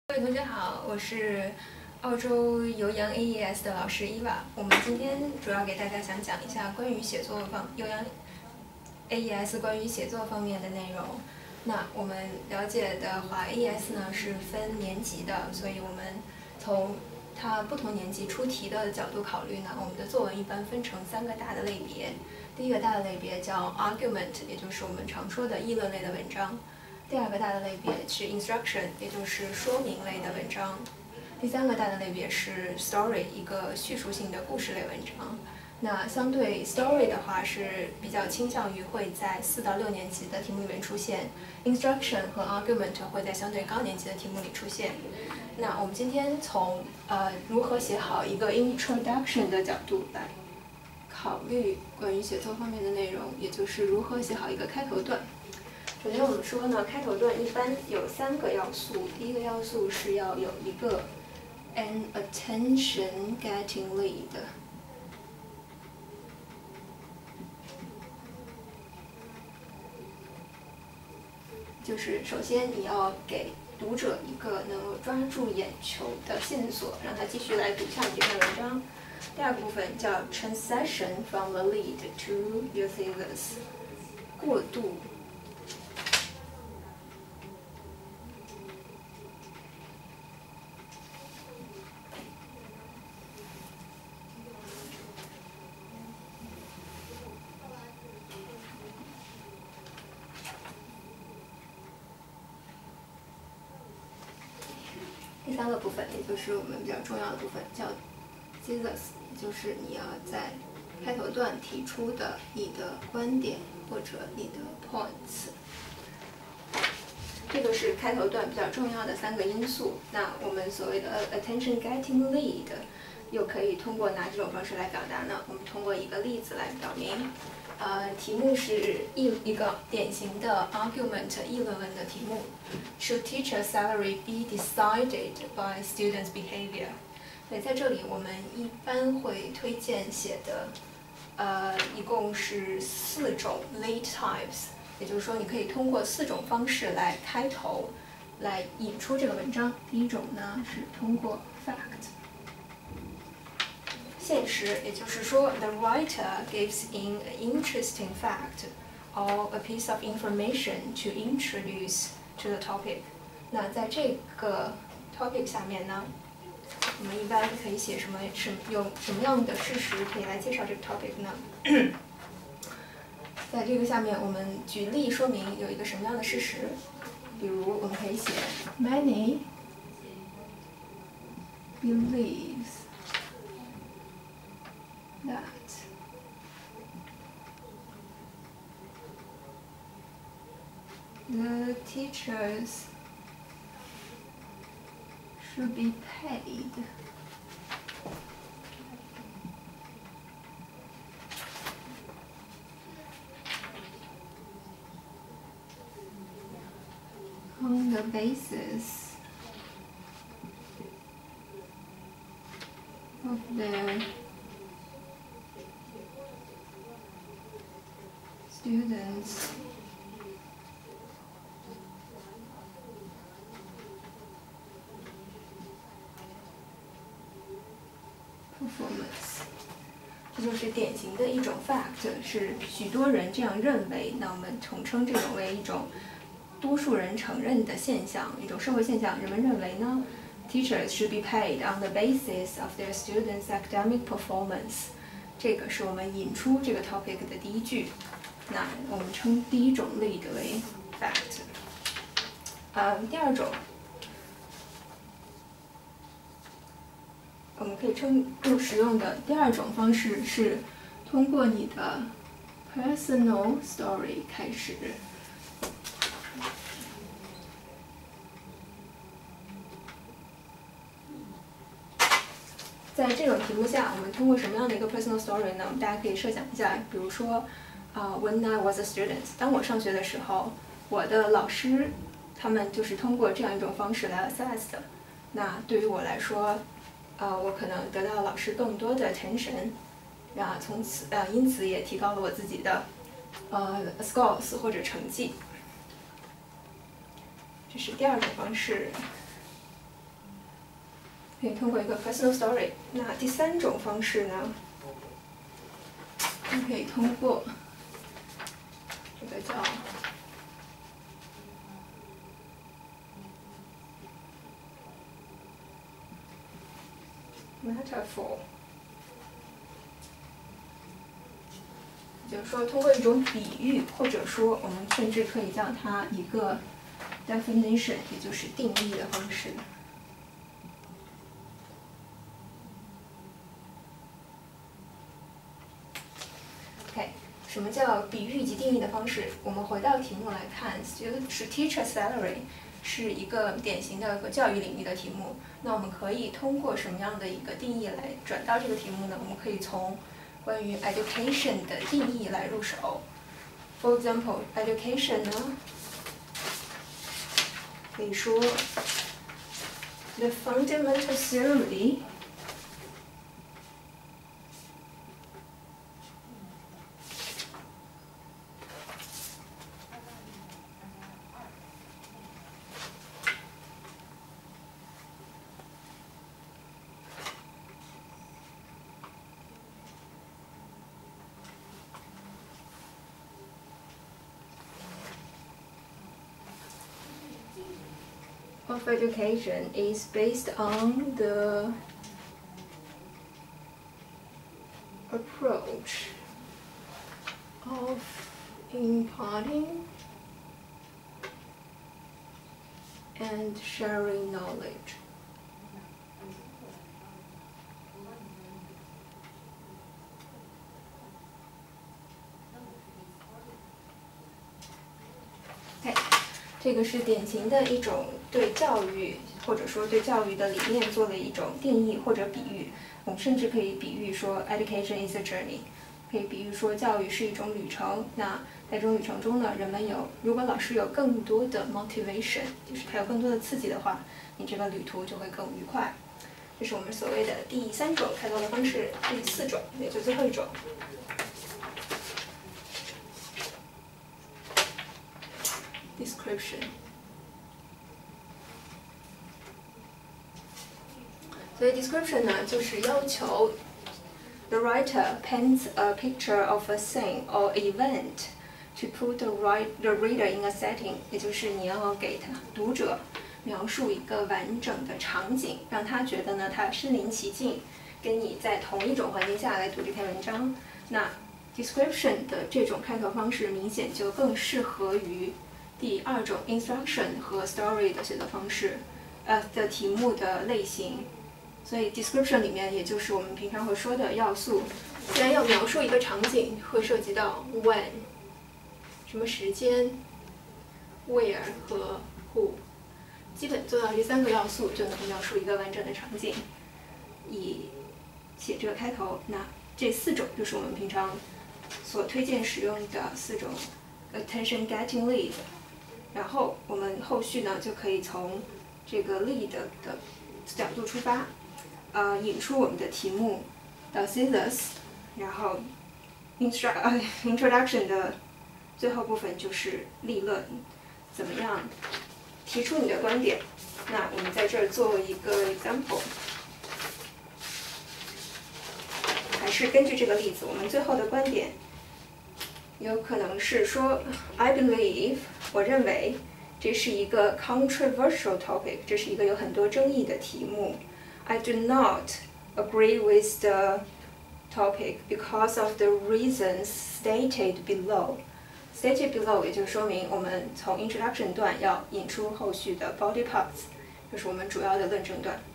各位同学好，我是澳洲游洋 AES 的老师伊娃。我们今天主要给大家想讲一下关于写作游洋 AES 关于写作方面的内容。那我们了解的话 ，AES 呢是分年级的，所以我们从它不同年级出题的角度考虑呢，我们的作文一般分成3个大的类别。第一个大的类别叫 argument， 也就是我们常说的议论类的文章。第2个大的类别是 instruction， 也就是说明类的文章。第3个大的类别是 story， 一个叙述性的故事类文章。那相对 story 的话是比较倾向于会在4到6年级的题目里面出现 ，instruction 和 argument 会在相对高年级的题目里出现。那我们今天从如何写好一个 introduction 的角度来考虑关于写作方面的内容，也就是如何写好一个开头段。首先我们说呢，开头段一般有3个要素。第一个要素是要有一个 an attention getting lead， 就是首先你要给读者一个能够抓住眼球的线索，让他继续来读下这篇文章。第2个部分叫 transition from the lead to Eusebius， 过渡。第3个部分，也就是我们比较重要的部分，叫 thesis， 也就是你要在开头段提出的你的观点或者你的 points。这个是开头段比较重要的3个因素。那我们所谓的 attention getting lead， 又可以通过哪几种方式来表达呢？我们通过一个例子来表明。题目是一个典型的 argument 议论文的题目。Should teacher salary be decided by students' behavior？ 所以在这里我们一般会推荐写的，一共是4种 lead types， 也就是说你可以通过4种方式来开头，来引出这个文章。第一种呢是通过 fact。现实，也就是说 ，the writer gives in an interesting fact or a piece of information to introduce to the topic。那在这个 topic 下面呢，我们一般可以写有什么样的事实可以来介绍这个 topic 呢？在这个下面，我们举例说明有一个什么样的事实。比如，我们可以写 Many believes that the teachers should be paid on the basis of their students' performance。 这就是典型的一种 fact， 是许多人这样认为。那我们统称这种为一种多数人承认的现象，一种社会现象。人们认为呢 ，teachers should be paid on the basis of their students' academic performance。这个是我们引出这个 topic 的第一句。那我们称第一种 lead 为 fact。第2种，我们可以使用的第2种方式是通过你的 personal story 开始。在这种题目下，我们通过什么样的一个 personal story 呢？大家可以设想一下，比如说，when I was a student， 当我上学的时候，我的老师他们就是通过这样一种方式来 assess 的。那对于我来说，我可能得到老师更多的 attention， 因此也提高了我自己的scores 或者成绩。这是第2种方式。 可以通过一个 personal story。那第3种方式呢，可以通过这个叫 metaphor， 就是说通过一种比喻，或者说我们甚至可以叫它一个 definition， 也就是定义的方式。OK， 什么叫比喻及定义的方式？我们回到题目来看，是 teacher salary。是一个典型的教育领域的题目，那我们可以通过什么样的一个定义来转到这个题目呢？我们可以从关于 education 的定义来入手。For example, education 呢，可以说 the fundamental theory of education is based on the approach of imparting and sharing knowledge. Okay. 这个是典型的一种对教育，或者说对教育的理念做了一种定义或者比喻。我们甚至可以比喻说 ，education is a journey， 可以比喻说教育是一种旅程。那在这种旅程中呢，人们如果老师有更多的 motivation， 就是他有更多的刺激的话，你这个旅途就会更愉快。这是我们所谓的第3种开头的方式，第4种，也就最后一种。description。所以 description 呢，就是要求 the writer paints a picture of a scene or event to put the reader in a setting， 也就是你要给读者描述一个完整的场景，让他觉得呢，他身临其境，跟你在同一种环境下来读这篇文章。那 description 的这种开头方式明显就更适合于第2种 instruction 和 story 的写作方式，的题目的类型。所以 description 里面也就是我们平常会说的要素，既然要描述一个场景，会涉及到 when， 什么时间 ，where 和 who， 基本做到这3个要素就能描述一个完整的场景。以写这个开头，那这4种就是我们平常所推荐使用的4种 attention getting lead。然后我们后续呢就可以从这个 lead 的角度出发，引出我们的题目的 thesis， 然后 introduction 的最后部分就是立论，怎么样提出你的观点。那我们在这儿做一个 example， 还是根据这个例子，我们最后的观点有可能是说 I believe， 我认为这是一个 controversial topic， 这是一个有很多争议的题目。I do not agree with the topic because of the reasons stated below. Stated below 也就说明我们从 introduction 段要引出后续的 body parts， 就是我们主要的论证段。